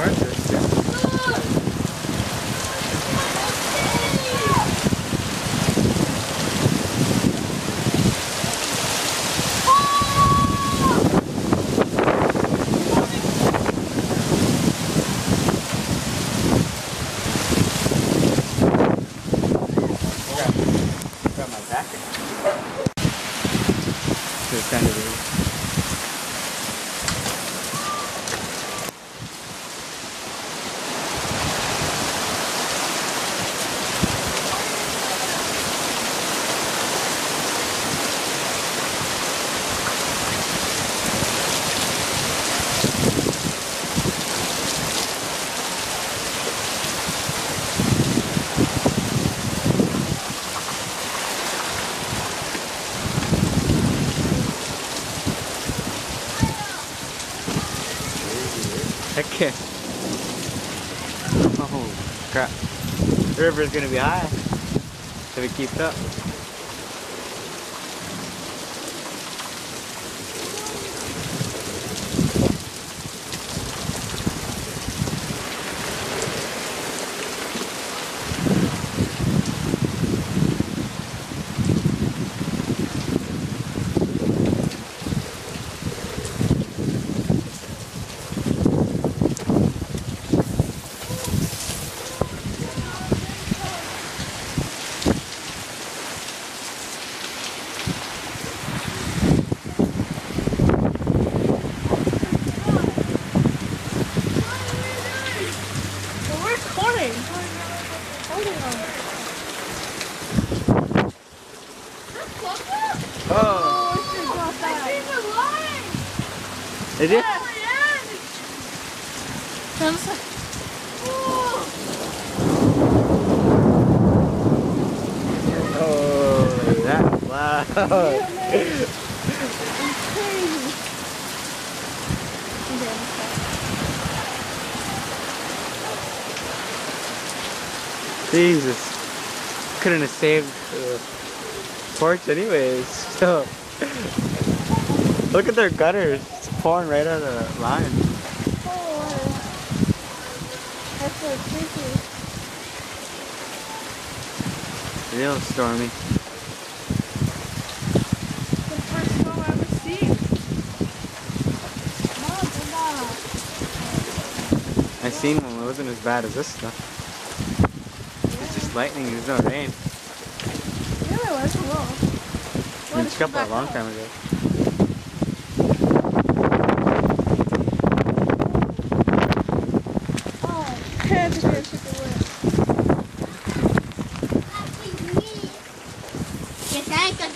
gorgeous. Got my back. It's kind of weird. Heck yeah. Oh crap. The river's gonna be high if it keeps up. Oh! Did you? Oh, look at that. Wow. Jesus. Couldn't have saved the porch anyways. So, look at their gutters. It's pouring right out of the line. Oh, that's so creepy. Real stormy. The first storm I've ever seen. I seen one. It wasn't as bad as this stuff. It's just lightning. There's no rain. Yeah, there was a little. It was a long time ago. Oh, hands are gonna take away. Que